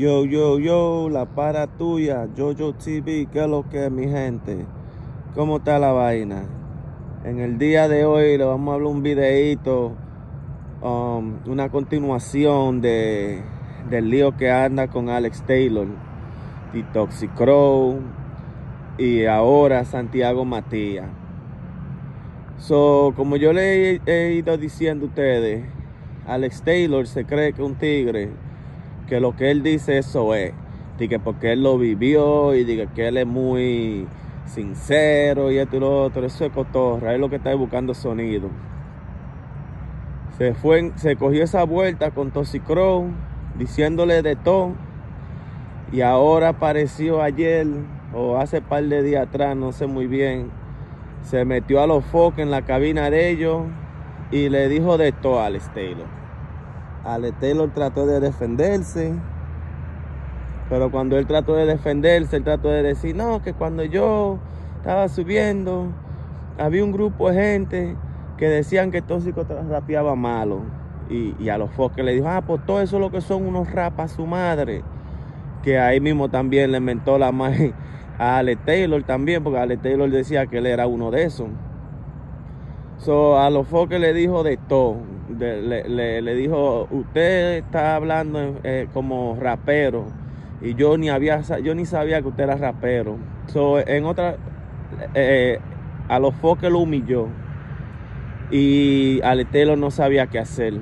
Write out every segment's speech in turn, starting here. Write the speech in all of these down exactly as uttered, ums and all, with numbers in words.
Yo, yo, yo, la para tuya, Jojo T V, ¿qué es lo que es, mi gente? ¿Cómo está la vaina? En el día de hoy le vamos a hablar un videíto, um, una continuación de, del lío que anda con Alex Taylor y Toxicrow y ahora Santiago Matías. So, como yo le he, he ido diciendo a ustedes, Alex Taylor se cree que un tigre, que lo que él dice eso es, y que porque él lo vivió y diga que él es muy sincero y esto y lo otro, eso es cotorra, es lo que está buscando sonido. Se fue, se cogió esa vuelta con Toxicrow diciéndole de todo, y ahora apareció ayer o hace par de días atrás, no sé muy bien, se metió a los focos en la cabina de ellos y le dijo de todo a Alex Taylor. Alex Taylor trató de defenderse, pero cuando él trató de defenderse, él trató de decir, no, que cuando yo estaba subiendo, había un grupo de gente que decían que Tóxico rapeaba malo. Y, y a los foques le dijo, ah, pues todo eso es lo que son unos rapas su madre. Que ahí mismo también le mentó la madre a Alex Taylor también, porque Alex Taylor decía que él era uno de esos. So, a los foques le dijo de todo. De, le, le, le dijo, usted está hablando eh, como rapero. Y yo ni había, yo ni sabía que usted era rapero. So, en otra, eh, a los foques lo humilló. Y Alex Taylor no sabía qué hacer.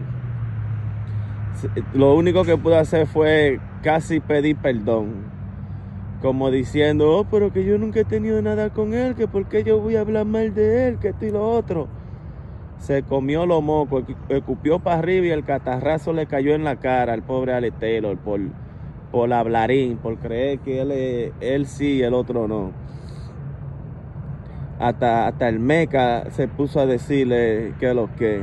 Lo único que pudo hacer fue casi pedir perdón. Como diciendo, oh, pero que yo nunca he tenido nada con él, que por qué yo voy a hablar mal de él, que esto y lo otro. Se comió los mocos, escupió para arriba y el catarrazo le cayó en la cara al pobre Alex Taylor por, por hablarín, por creer que él, él sí y el otro no. Hasta, hasta el meca se puso a decirle que lo que.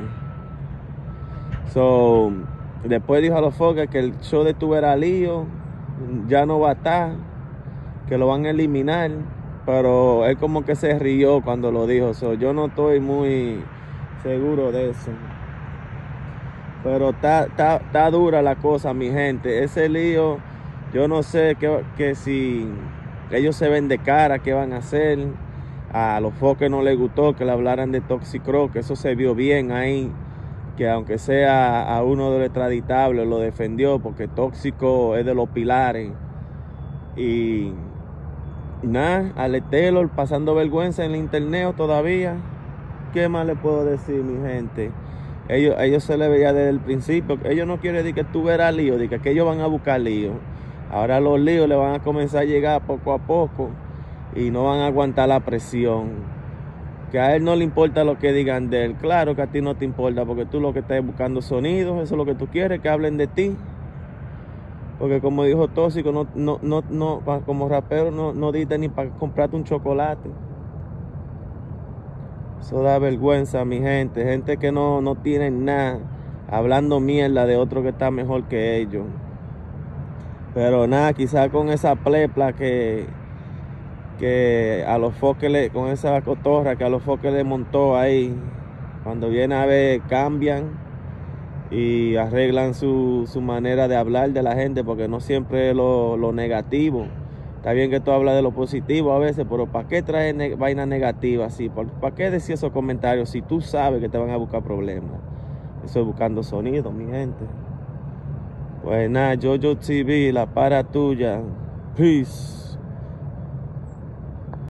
So, después dijo a los foques que el show de Tuviera Lío ya no va a estar, que lo van a eliminar, pero él como que se rió cuando lo dijo. So, yo no estoy muy seguro de eso, pero está dura la cosa, mi gente. Ese lío, yo no sé que, que si ellos se ven de cara, qué van a hacer. A los foques no les gustó que le hablaran de Toxicrow, que eso se vio bien ahí, que aunque sea a uno de los extraditables lo defendió, porque Tóxico es de los pilares. Y nada, Alex Taylor pasando vergüenza en el internet todavía. ¿Qué más le puedo decir, mi gente? Ellos, ellos se le veía desde el principio. Ellos no quieren decir que tú verás lío, de que, que ellos van a buscar lío. Ahora los líos le van a comenzar a llegar poco a poco y no van a aguantar la presión. Que a él no le importa lo que digan de él. Claro que a ti no te importa, porque tú lo que estás buscando sonidos, eso es lo que tú quieres, que hablen de ti. Porque como dijo Tóxico, no, no, no, no, como rapero no, no diste ni para comprarte un chocolate. Eso da vergüenza, mi gente. Gente que no, no tiene nada, hablando mierda de otro que está mejor que ellos. Pero nada, quizás con esa plepla que, que a los foques, le, con esa cotorra que a los foques le montó ahí, cuando viene a ver, cambian y arreglan su, su manera de hablar de la gente, porque no siempre es lo, lo negativo. Está bien que tú hablas de lo positivo a veces, pero ¿para qué traer ne vainas negativas así? ¿Para qué decir esos comentarios si tú sabes que te van a buscar problemas? Eso es buscando sonido, mi gente. Pues nada, Jojo T V, la para tuya. Peace.